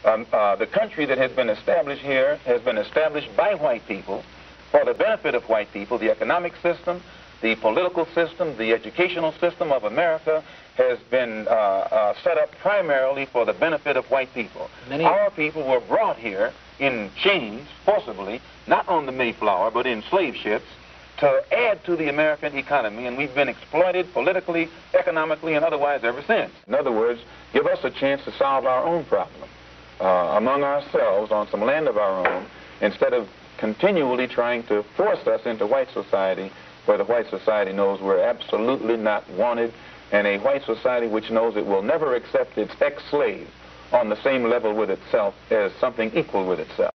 The country that has been established here has been established by white people for the benefit of white people. The economic system, the political system, the educational system of America has been set up primarily for the benefit of white people. Our people were brought here in chains, forcibly, not on the Mayflower, but in slave ships, to add to the American economy, and we've been exploited politically, economically, and otherwise ever since. In other words, give us a chance to solve our own problem among ourselves on some land of our own, instead of continually trying to force us into white society, where the white society knows we're absolutely not wanted, and a white society which knows it will never accept its ex-slave on the same level with itself as something equal with itself.